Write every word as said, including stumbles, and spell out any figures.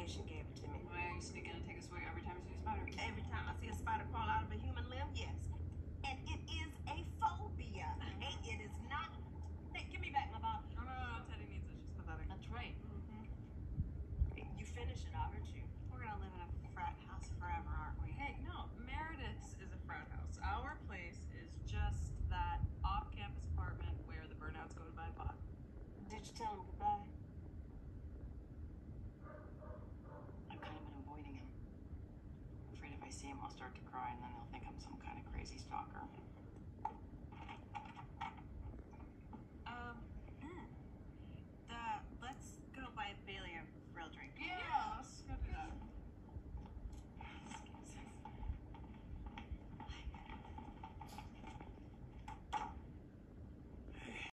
she gave it to me. Why are you still gonna take a swing every time you see a spider? Every time I see a spider crawl out of a human limb, yes. And it is a phobia. Hey, it is not. Hey, give me back my bottle. No, no, no, Teddy needs it. She's pathetic. That's right. Mm-hmm. You finish it, I'll hurt you. We're gonna live in a frat house forever, aren't we? Hey, no, Meredith's is a frat house. Our place is just that off-campus apartment where the burnouts go to buy pot. Did you tell him goodbye? I've kind of been avoiding him. I'm afraid if I see him, I'll start to cry, and then they'll think I'm some kind of crazy stalker.